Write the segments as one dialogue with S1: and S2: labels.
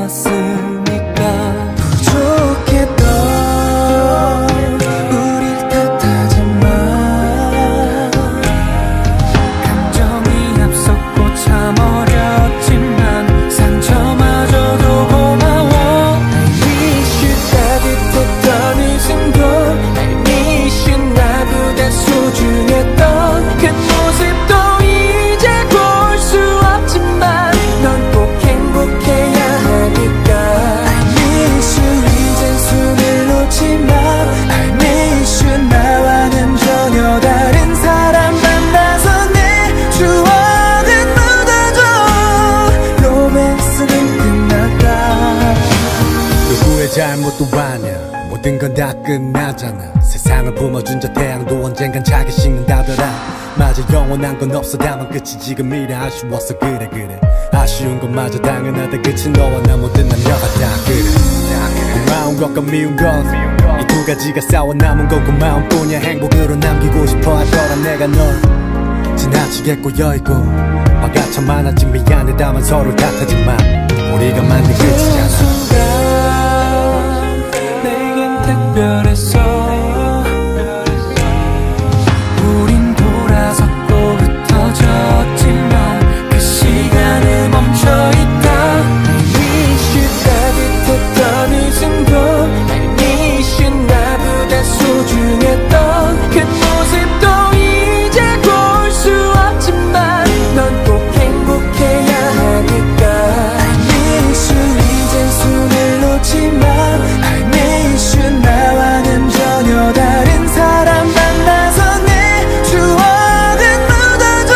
S1: 남았으니까 부족했던 우릴 탓하지만 감정이 앞섰고 참 어렸지만 상처마저도 고마워. I miss you 따뜻했던 이 순간 I miss you 나보다 소중했던 그 모습도 이제 볼 수 없지만 넌 꼭 행복해야 하니까 I miss you 이젠 손을 놓지 마 I miss you 나와는 전혀 다른 사람 만나서 내 추억은 묻어줘 로맨스는 끝났다.
S2: 누구의 잘못도 아냐 모든 건 다 끝나잖아. 세상을 뿜어준 저 태양도 언젠간 자기 식는다더라. 맞아 영원한 건 없어 다만 끝이 지금이라 아쉬웠어. 그래 아쉬운 것마저 당연하다. 끝이 너와 나 모든 남녀가 다 그래. 고마운 것과 미운 것 이 두 가지가 싸워 남은 건 고마움뿐이야. 행복으로 남기고 싶어 하더라 내가 널 지나치게 꼬여있고 화가 참 많았지 미안해 다만 서로 탓하지만 우리가 만든 끝이잖아.
S1: 내겐 특별했어. 우린 돌아섰고 흩어졌지만 그 시간은 멈춰있다. I miss you 따뜻했던 이 순간 I miss you 나보다 소중했던 그 모습도 이제 볼 수 없지만 넌 꼭 행복해야 하니까 I miss you 이젠 손을 놓지 마 I miss you 나와는 전혀 다른 사람 만나서 내 추억은 묻어줘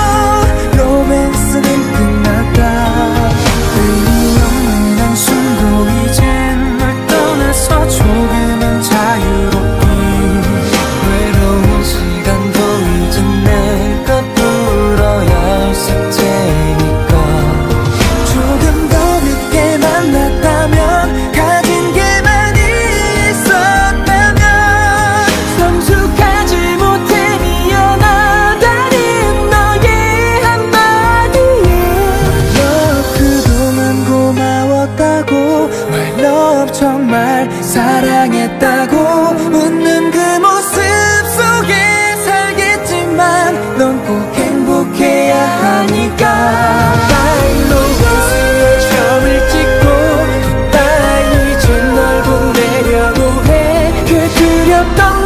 S1: 로맨스는 끝났다. 의미 없는 한숨도 이젠 널 떠나서 조금은 자유롭기 외로운 시간도 이젠 내가 풀어야 했을 테니까 조금 더 늦게 만났다면 가진 게 많이 있었다면 성숙하지 못해 미안하다는 너의 한마디에 My love 그동안 고마웠다고 My love 정말 사랑했다고 웃는 그 모습 속에 살겠지만 넌 꼭 행복해야 하니까 로맨스의 점을 찍고 나 이제 널 보내려고 해 그 그렸던